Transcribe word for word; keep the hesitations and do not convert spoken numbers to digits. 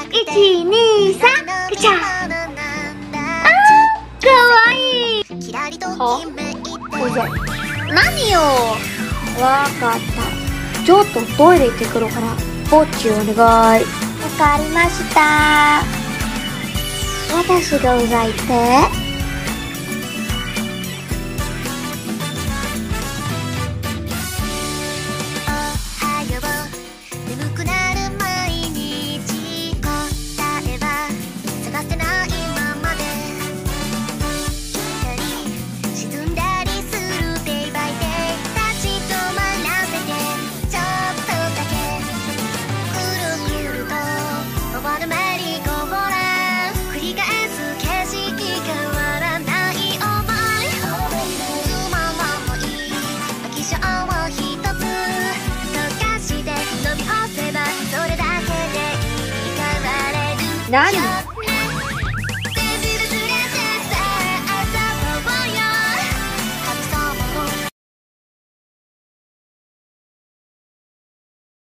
いち、に、さん、ガチャ。あー、かわいい。は？おじゃ。何よ。わかった。ちょっとトイレ行ってくるから、ぼっちお願い。わかりました。私がうざいって？何？